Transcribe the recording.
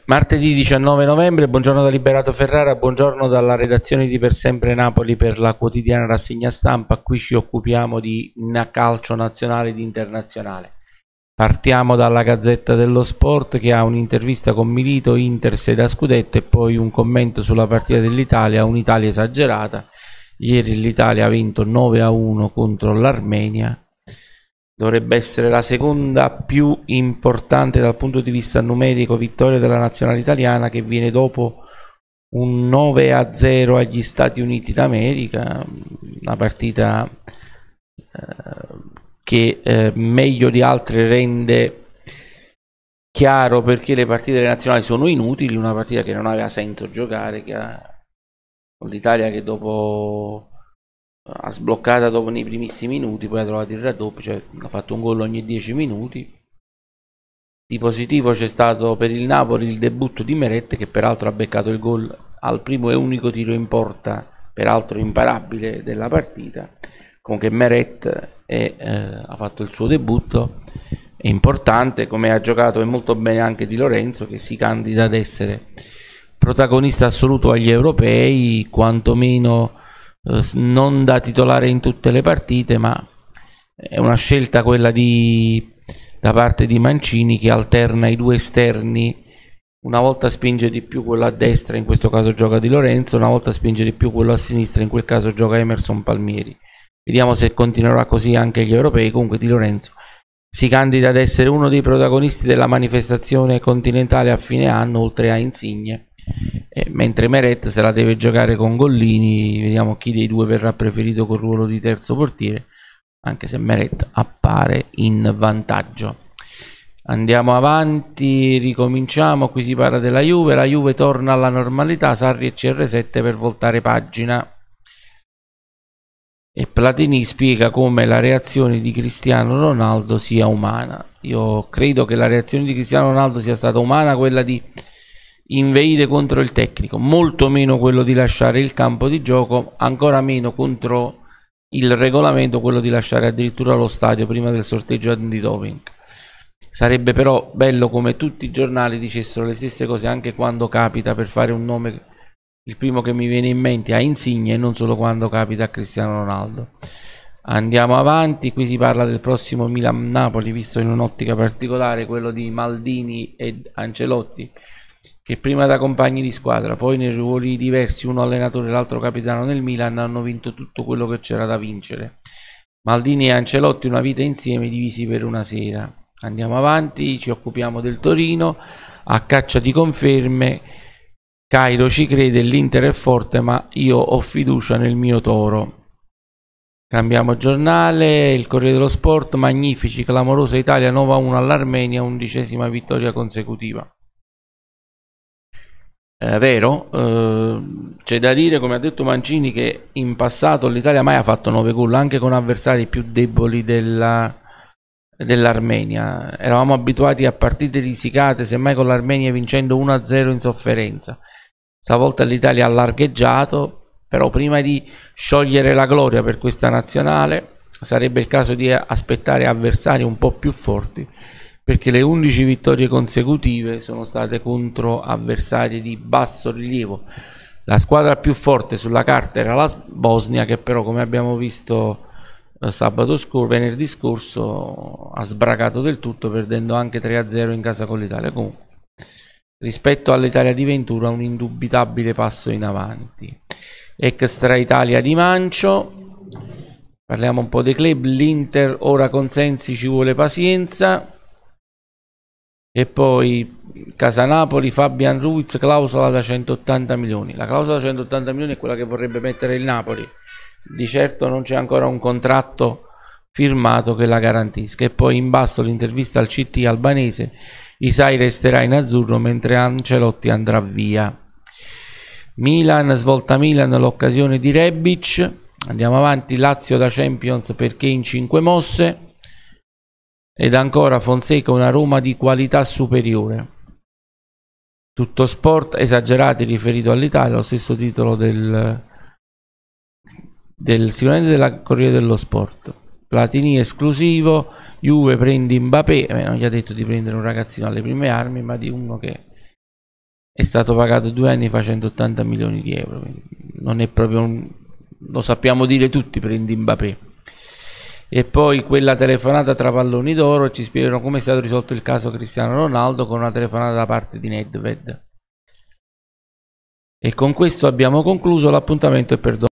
Martedì 19 novembre, buongiorno da Liberato Ferrara, buongiorno dalla redazione di Per Sempre Napoli per la quotidiana rassegna stampa. Qui ci occupiamo di calcio nazionale ed internazionale. Partiamo dalla Gazzetta dello Sport, che ha un'intervista con Milito, Inter da scudetto, e poi un commento sulla partita dell'Italia, un'Italia esagerata. Ieri l'Italia ha vinto 9-1 contro l'Armenia. Dovrebbe essere la seconda più importante dal punto di vista numerico vittoria della nazionale italiana, che viene dopo un 9-0 agli Stati Uniti d'America, una partita che meglio di altre rende chiaro perché le partite delle nazionali sono inutili, una partita che non aveva senso giocare, con l'Italia che dopo ha sbloccata dopo nei primissimi minuti, poi ha trovato il raddoppio, cioè ha fatto un gol ogni 10 minuti. Di positivo c'è stato per il Napoli il debutto di Meret, che peraltro ha beccato il gol al primo e unico tiro in porta, peraltro imparabile, della partita. Comunque Meret ha fatto il suo debutto, è importante, come ha giocato e molto bene anche Di Lorenzo, che si candida ad essere protagonista assoluto agli europei, quantomeno non da titolare in tutte le partite, ma è una scelta quella da parte di Mancini, che alterna i due esterni. Una volta spinge di più quello a destra, in questo caso gioca Di Lorenzo, una volta spinge di più quello a sinistra, in quel caso gioca Emerson Palmieri. Vediamo se continuerà così anche agli europei. Comunque Di Lorenzo si candida ad essere uno dei protagonisti della manifestazione continentale a fine anno, oltre a Insigne, mentre Meret se la deve giocare con Gollini. Vediamo chi dei due verrà preferito col ruolo di terzo portiere, anche se Meret appare in vantaggio. Andiamo avanti, ricominciamo. Qui si parla della Juve. La Juve torna alla normalità, Sarri e CR7 per voltare pagina, e Platini spiega come la reazione di Cristiano Ronaldo sia umana. Io credo che la reazione di Cristiano Ronaldo sia stata umana, quella di inveire contro il tecnico, molto meno quello di lasciare il campo di gioco, ancora meno contro il regolamento, quello di lasciare addirittura lo stadio prima del sorteggio antidoping. Sarebbe però bello come tutti i giornali dicessero le stesse cose anche quando capita, per fare un nome, il primo che mi viene in mente, a Insigne, e non solo quando capita a Cristiano Ronaldo. Andiamo avanti, qui si parla del prossimo Milan-Napoli, visto in un'ottica particolare, quello di Maldini e Ancelotti, che prima da compagni di squadra, poi nei ruoli diversi, uno allenatore e l'altro capitano nel Milan, hanno vinto tutto quello che c'era da vincere. Maldini e Ancelotti, una vita insieme, divisi per una sera. Andiamo avanti, ci occupiamo del Torino, a caccia di conferme. Cairo ci crede, l'Inter è forte, ma io ho fiducia nel mio Toro. Cambiamo giornale, il Corriere dello Sport, magnifici, clamorosa Italia 9-1 all'Armenia, 11ª vittoria consecutiva. Vero, c'è da dire, come ha detto Mancini, che in passato l'Italia mai ha fatto 9 gol, anche con avversari più deboli dell'Armenia. Eravamo abituati a partite risicate, semmai con l'Armenia vincendo 1-0 in sofferenza. Stavolta l'Italia ha largheggiato, però prima di sciogliere la gloria per questa nazionale sarebbe il caso di aspettare avversari un po' più forti, perché le 11 vittorie consecutive sono state contro avversari di basso rilievo. La squadra più forte sulla carta era la Bosnia, che però, come abbiamo visto venerdì scorso, ha sbragato del tutto, perdendo anche 3-0 in casa con l'Italia. Comunque, rispetto all'Italia di Ventura, un indubitabile passo in avanti. Extra Italia di Mancio, parliamo un po' dei club. L'Inter ora con Sensi, ci vuole pazienza. E poi Casanapoli, Fabian Ruiz, clausola da 180 milioni. La clausola da 180 milioni è quella che vorrebbe mettere il Napoli. Di certo non c'è ancora un contratto firmato che la garantisca. E poi in basso l'intervista al CT albanese: Isai resterà in azzurro mentre Ancelotti andrà via. Milan, svolta Milan, l'occasione di Rebic. Andiamo avanti, Lazio da Champions perché in 5 mosse. Ed ancora Fonseca, una Roma di qualità superiore. Tutto Sport, esagerati riferito all'Italia, lo stesso titolo sicuramente della Corriere dello Sport. Platini esclusivo, Juve prendi Mbappé, non gli ha detto di prendere un ragazzino alle prime armi, ma di uno che è stato pagato 2 anni fa 180 milioni di euro, non è proprio lo sappiamo dire tutti, prendi Mbappé. E poi quella telefonata tra palloni d'oro, ci spiegano come è stato risolto il caso Cristiano Ronaldo con una telefonata da parte di Nedved. E con questo abbiamo concluso, l'appuntamento è per domani.